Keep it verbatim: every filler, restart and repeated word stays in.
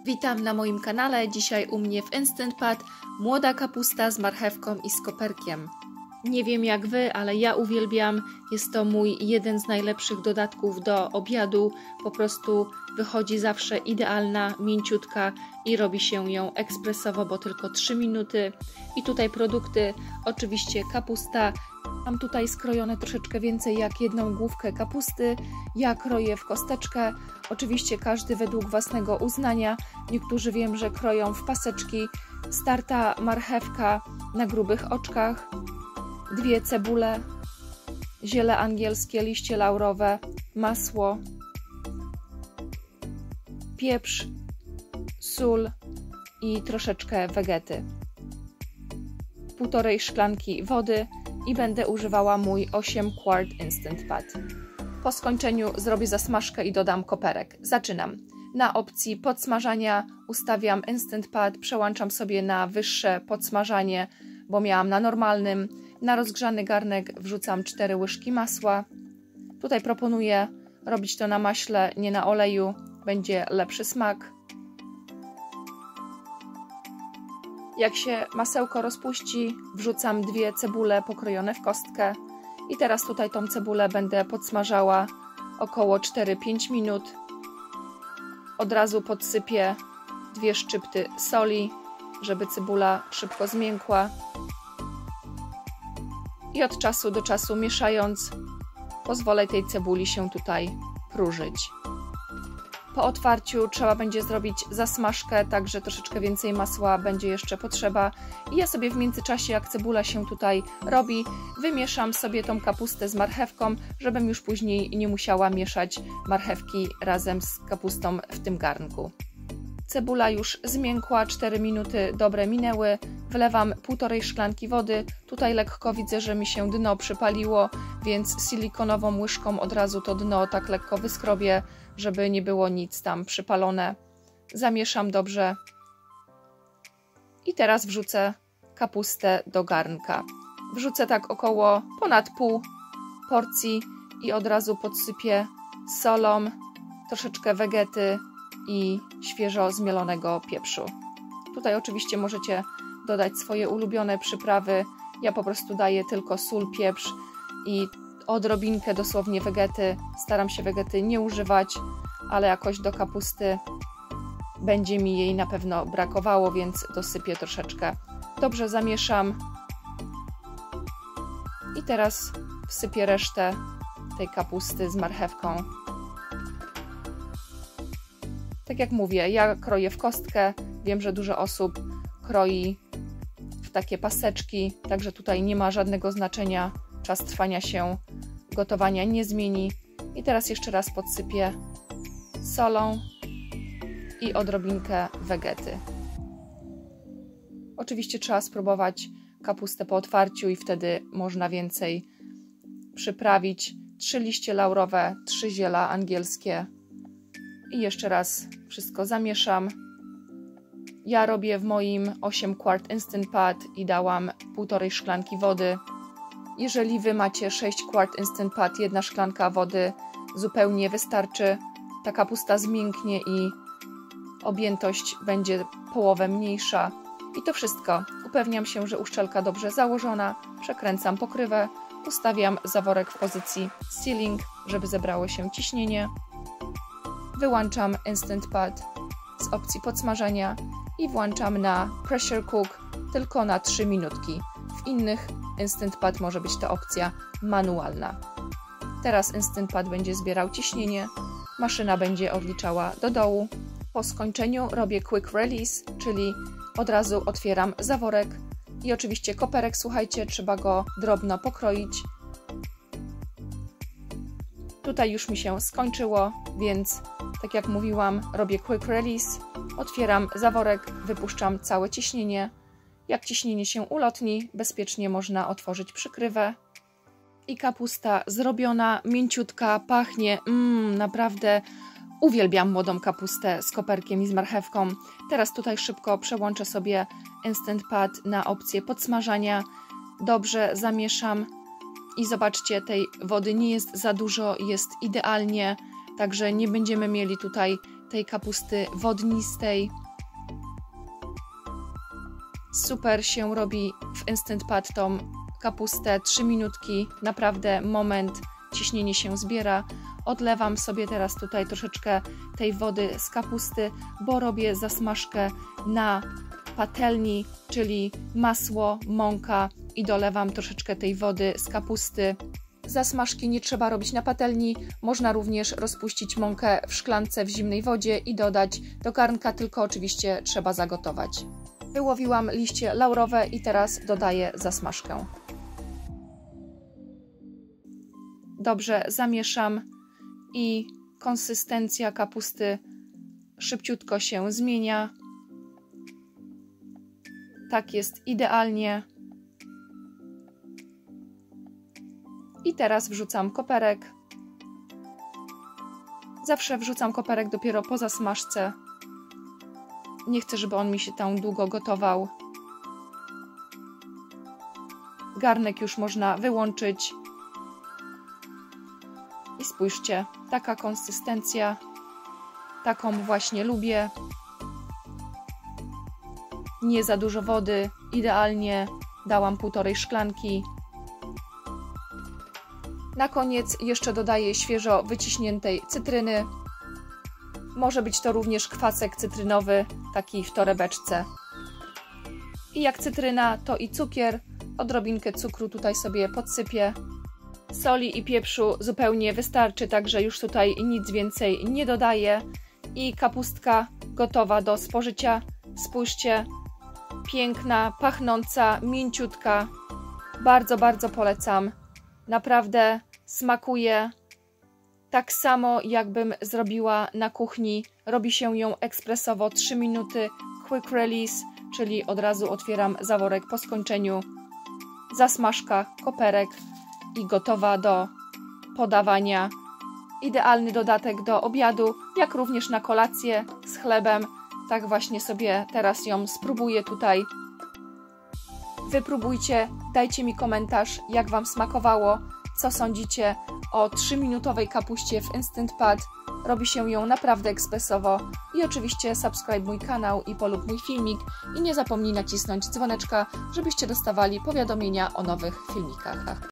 Witam na moim kanale. Dzisiaj u mnie w Instant Pot młoda kapusta z marchewką i z koperkiem. Nie wiem jak Wy, ale ja uwielbiam. Jest to mój jeden z najlepszych dodatków do obiadu. Po prostu wychodzi zawsze idealna, mięciutka i robi się ją ekspresowo, bo tylko trzy minuty. I tutaj produkty, oczywiście kapusta. Mam tutaj skrojone troszeczkę więcej jak jedną główkę kapusty. Ja kroję w kosteczkę. Oczywiście każdy według własnego uznania. Niektórzy wiem, że kroją w paseczki. Starta marchewka na grubych oczkach. Dwie cebule, ziele angielskie, liście laurowe, masło, pieprz, sól i troszeczkę wegety. Półtorej szklanki wody i będę używała mój osiem quart Instant Pot. Po skończeniu zrobię zasmażkę i dodam koperek. Zaczynam. Na opcji podsmażania ustawiam Instant Pot, przełączam sobie na wyższe podsmażanie, bo miałam na normalnym. Na rozgrzany garnek wrzucam cztery łyżki masła. Tutaj proponuję robić to na maśle, nie na oleju. Będzie lepszy smak. Jak się masełko rozpuści, wrzucam dwie cebule pokrojone w kostkę. I teraz tutaj tą cebulę będę podsmażała około cztery pięć minut. Od razu podsypię dwie szczypty soli, żeby cebula szybko zmiękła. I od czasu do czasu mieszając, pozwolę tej cebuli się tutaj próżyć. Po otwarciu trzeba będzie zrobić zasmażkę, także troszeczkę więcej masła będzie jeszcze potrzeba. I ja sobie w międzyczasie, jak cebula się tutaj robi, wymieszam sobie tą kapustę z marchewką, żebym już później nie musiała mieszać marchewki razem z kapustą w tym garnku. Cebula już zmiękła, cztery minuty dobre minęły. Wlewam półtorej szklanki wody. Tutaj lekko widzę, że mi się dno przypaliło, więc silikonową łyżką od razu to dno tak lekko wyskrobię, żeby nie było nic tam przypalone. Zamieszam dobrze. I teraz wrzucę kapustę do garnka. Wrzucę tak około ponad pół porcji i od razu podsypię solą, troszeczkę wegety i świeżo zmielonego pieprzu. Tutaj oczywiście możecie dodać swoje ulubione przyprawy. Ja po prostu daję tylko sól, pieprz i odrobinkę dosłownie wegety. Staram się wegety nie używać, ale jakoś do kapusty będzie mi jej na pewno brakowało, więc dosypię troszeczkę. Dobrze zamieszam i teraz wsypię resztę tej kapusty z marchewką. Tak jak mówię, ja kroję w kostkę. Wiem, że dużo osób kroi w takie paseczki, także tutaj nie ma żadnego znaczenia. Czas trwania się gotowania nie zmieni. I teraz jeszcze raz podsypię solą i odrobinkę wegety. Oczywiście trzeba spróbować kapustę po otwarciu i wtedy można więcej przyprawić. Trzy liście laurowe, trzy ziela angielskie. I jeszcze raz wszystko zamieszam. Ja robię w moim osiem quart Instant Pot i dałam półtorej szklanki wody. Jeżeli Wy macie sześć quart Instant Pot, jedna szklanka wody zupełnie wystarczy. Ta kapusta zmięknie i objętość będzie połowę mniejsza. I to wszystko. Upewniam się, że uszczelka dobrze założona. Przekręcam pokrywę. Ustawiam zaworek w pozycji sealing, żeby zebrało się ciśnienie. Wyłączam Instant Pot z opcji podsmażania i włączam na Pressure Cook tylko na trzy minutki. W innych Instant Pot może być to opcja manualna. Teraz Instant Pot będzie zbierał ciśnienie, maszyna będzie odliczała do dołu. Po skończeniu robię Quick Release, czyli od razu otwieram zaworek i oczywiście koperek, słuchajcie, trzeba go drobno pokroić. Tutaj już mi się skończyło, więc tak jak mówiłam, robię Quick Release, otwieram zaworek, wypuszczam całe ciśnienie. Jak ciśnienie się ulotni, bezpiecznie można otworzyć przykrywę. I kapusta zrobiona, mięciutka, pachnie, mmm, naprawdę uwielbiam młodą kapustę z koperkiem i z marchewką. Teraz tutaj szybko przełączę sobie Instant Pot na opcję podsmażania. Dobrze zamieszam i zobaczcie, tej wody nie jest za dużo, jest idealnie. Także nie będziemy mieli tutaj tej kapusty wodnistej. Super się robi w Instant Pot tą kapustę, trzy minutki, naprawdę moment, ciśnienie się zbiera. Odlewam sobie teraz tutaj troszeczkę tej wody z kapusty, bo robię zasmażkę na patelni, czyli masło, mąka i dolewam troszeczkę tej wody z kapusty. Zasmażki nie trzeba robić na patelni, można również rozpuścić mąkę w szklance w zimnej wodzie i dodać do garnka, tylko oczywiście trzeba zagotować. Wyłowiłam liście laurowe i teraz dodaję zasmażkę. Dobrze zamieszam i konsystencja kapusty szybciutko się zmienia. Tak jest idealnie. I teraz wrzucam koperek. Zawsze wrzucam koperek dopiero po zasmażce. Nie chcę, żeby on mi się tam długo gotował. Garnek już można wyłączyć. I spójrzcie, taka konsystencja. Taką właśnie lubię. Nie za dużo wody, idealnie. Dałam półtorej szklanki. Na koniec jeszcze dodaję świeżo wyciśniętej cytryny. Może być to również kwasek cytrynowy, taki w torebeczce. I jak cytryna, to i cukier. Odrobinkę cukru tutaj sobie podsypię. Soli i pieprzu zupełnie wystarczy, także już tutaj nic więcej nie dodaję. I kapustka gotowa do spożycia. Spójrzcie, piękna, pachnąca, mięciutka. Bardzo, bardzo polecam. Naprawdę smakuje tak samo, jakbym zrobiła na kuchni. Robi się ją ekspresowo, trzy minuty, quick release, czyli od razu otwieram zaworek po skończeniu. Zasmażka, koperek i gotowa do podawania. Idealny dodatek do obiadu, jak również na kolację z chlebem. Tak właśnie sobie teraz ją spróbuję tutaj. Wypróbujcie, dajcie mi komentarz, jak Wam smakowało, co sądzicie o trzyminutowej kapuście w Instant Pot. Robi się ją naprawdę ekspresowo. I oczywiście subskrybuj mój kanał i polub mój filmik. I nie zapomnij nacisnąć dzwoneczka, żebyście dostawali powiadomienia o nowych filmikach.